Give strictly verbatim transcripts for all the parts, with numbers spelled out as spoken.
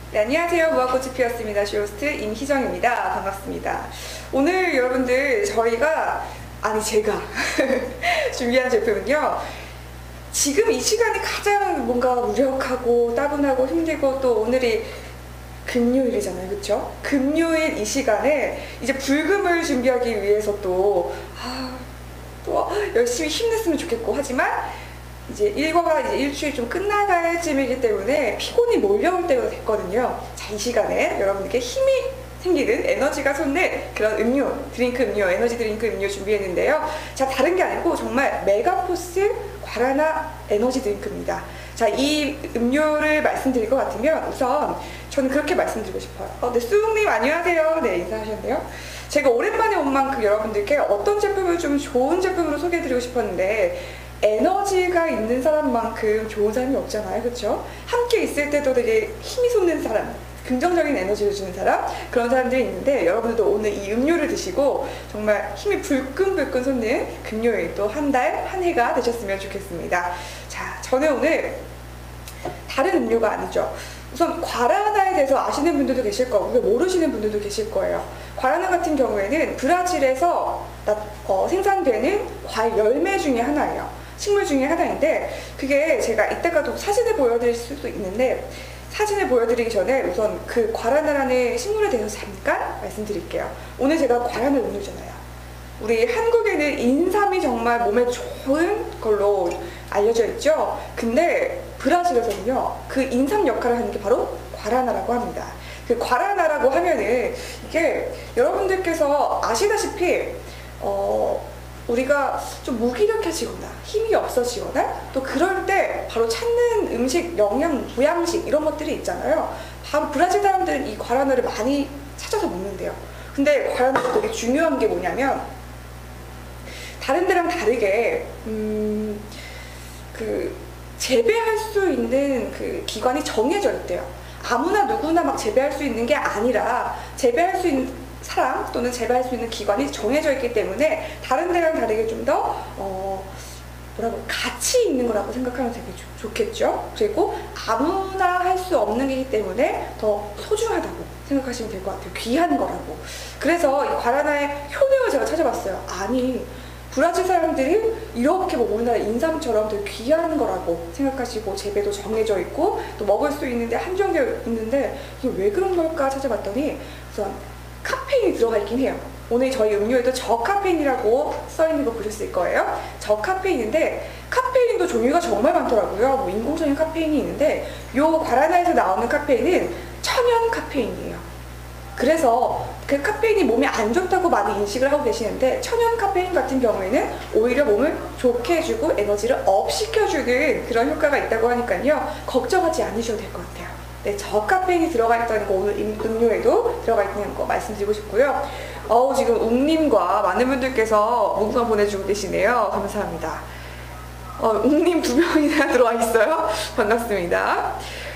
네, 안녕하세요. 무화꽃이 피었습니다. 쇼호스트 임희정입니다. 반갑습니다. 오늘 여러분들 저희가 아니 제가 준비한 제품은요, 지금 이 시간이 가장 뭔가 무력하고 따분하고 힘들고, 또 오늘이 금요일이잖아요, 그쵸? 금요일 이 시간에 이제 불금을 준비하기 위해서 또, 아, 또 열심히 힘냈으면 좋겠고, 하지만 이제 일과가 이제 일주일 좀 끝나갈 쯤이기 때문에 피곤이 몰려올 때가 됐거든요. 자, 이 시간에 여러분들께 힘이 생기는, 에너지가 솟는 그런 음료, 드링크 음료, 에너지 드링크 음료 준비했는데요. 자, 다른 게 아니고 정말 메가포스 과라나 에너지 드링크입니다. 자, 이 음료를 말씀드릴 것 같으면 우선 저는 그렇게 말씀드리고 싶어요. 어, 네, 수웅님 안녕하세요. 네, 인사하셨네요. 제가 오랜만에 온 만큼 여러분들께 어떤 제품을 좀 좋은 제품으로 소개해드리고 싶었는데, 에너지가 있는 사람만큼 좋은 사람이 없잖아요, 그렇죠? 함께 있을 때도 되게 힘이 솟는 사람, 긍정적인 에너지를 주는 사람, 그런 사람들이 있는데, 여러분들도 오늘 이 음료를 드시고 정말 힘이 불끈불끈 솟는 금요일, 또 한 달, 한 해가 되셨으면 좋겠습니다. 자, 저는 오늘 다른 음료가 아니죠. 우선 과라나에 대해서 아시는 분들도 계실 거고 모르시는 분들도 계실 거예요. 과라나 같은 경우에는 브라질에서 어, 생산되는 과일 열매 중에 하나예요. 식물 중에 하나인데, 그게 제가 이따가도 사진을 보여드릴 수도 있는데, 사진을 보여드리기 전에 우선 그 과라나라는 식물에 대해서 잠깐 말씀드릴게요. 오늘 제가 과라나 음료잖아요. 우리 한국에는 인삼이 정말 몸에 좋은 걸로 알려져 있죠. 근데 브라질에서는요, 그 인삼 역할을 하는 게 바로 과라나라고 합니다. 그 과라나라고 하면은 이게 여러분들께서 아시다시피 어 우리가 좀 무기력해지거나 힘이 없어지거나 또 그럴 때 바로 찾는 음식, 영양, 보양식 이런 것들이 있잖아요. 바로 브라질 사람들은 이 과라나를 많이 찾아서 먹는데요. 근데 과라나가 되게 중요한 게 뭐냐면, 다른 데랑 다르게 음, 그 재배할 수 있는 그 기관이 정해져 있대요. 아무나 누구나 막 재배할 수 있는 게 아니라 재배할 수 있는 사람 또는 재배할 수 있는 기관이 정해져 있기 때문에 다른 데랑 다르게 좀 더 어, 뭐라고 가치 있는 거라고 생각하면 되게 좋, 좋겠죠. 그리고 아무나 할 수 없는 거기 때문에 더 소중하다고 생각하시면 될 것 같아요. 귀한 거라고. 그래서 이 과라나의 효능을 제가 찾아봤어요. 아니, 브라질 사람들이 이렇게 뭐 우리나라 인삼처럼 되게 귀한 거라고 생각하시고 재배도 정해져 있고 또 먹을 수 있는데 한정되어 있는데, 이게 왜 그런 걸까 찾아봤더니 우선 카페인이 들어가 있긴 해요. 오늘 저희 음료에도 저카페인이라고 써있는 거 보셨을 거예요. 저카페인인데 카페인도 종류가 정말 많더라고요. 뭐 인공적인 카페인이 있는데, 요 과라나에서 나오는 카페인은 천연 카페인이에요. 그래서 그 카페인이 몸에 안 좋다고 많이 인식을 하고 계시는데, 천연 카페인 같은 경우에는 오히려 몸을 좋게 해주고 에너지를 업 시켜주는 그런 효과가 있다고 하니까요, 걱정하지 않으셔도 될 것 같아요. 네, 저카페인이 들어가 있다는 거 오늘 음료에도 들어가 있는 거 말씀드리고 싶고요. 어우, 지금 웅님과 많은 분들께서 문자 보내주고 계시네요. 감사합니다. 어, 웅님 두 명이나 들어와 있어요. 반갑습니다.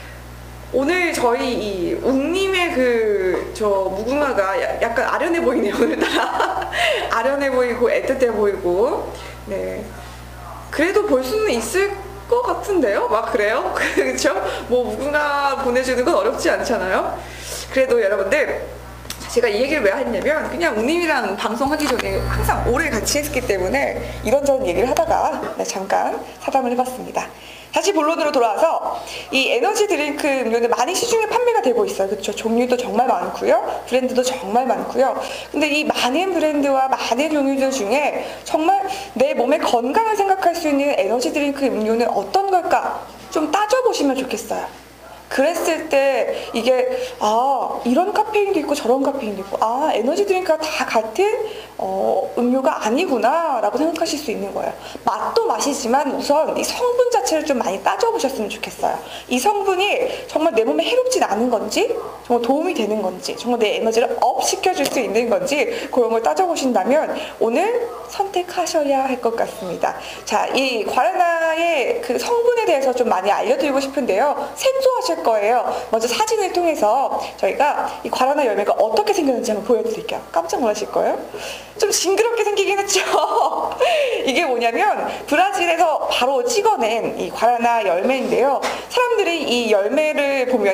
오늘 저희 이 웅님의 그 저 무궁화가 약간 아련해 보이네요, 오늘따라. 아련해 보이고 애틋해 보이고. 네, 그래도 볼 수는 있을 것 같은데요? 막 그래요? 그렇죠? 뭐 무궁화 보내주는 건 어렵지 않잖아요. 그래도 여러분들, 제가 이 얘기를 왜 했냐면, 그냥 웅님이랑 방송하기 전에 항상 오래 같이 했기 때문에 이런저런 얘기를 하다가 잠깐 사담을 해봤습니다. 다시 본론으로 돌아와서, 이 에너지 드링크 음료는 많이 시중에 판매가 되고 있어요. 그렇죠? 종류도 정말 많고요. 브랜드도 정말 많고요. 근데 이 많은 브랜드와 많은 종류들 중에 정말 내 몸의 건강을 생각할 수 있는 에너지 드링크 음료는 어떤 걸까? 좀 따져보시면 좋겠어요. 그랬을 때 이게 아, 이런 카페인도 있고 저런 카페인도 있고, 아, 에너지 드링크가 다 같은 어, 음료가 아니구나 라고 생각하실 수 있는 거예요. 맛도 맛이지만 우선 이 성분 자체를 좀 많이 따져보셨으면 좋겠어요. 이 성분이 정말 내 몸에 해롭진 않은 건지, 정말 도움이 되는 건지, 정말 내 에너지를 업 시켜줄 수 있는 건지, 그런 걸 따져보신다면 오늘 선택하셔야 할 것 같습니다. 자, 이 과라나의 그 성분에 대해서 좀 많이 알려드리고 싶은데요, 생소하실 거예요. 먼저 사진을 통해서 저희가 이 과라나 열매가 어떻게 생겼는지 한번 보여드릴게요. 깜짝 놀라실 거예요. 좀 징그럽게 생기긴 했죠. 이게 뭐냐면 브라질에서 바로 찍어낸 이 과라나 열매인데요, 사람들이 이 열매를 보면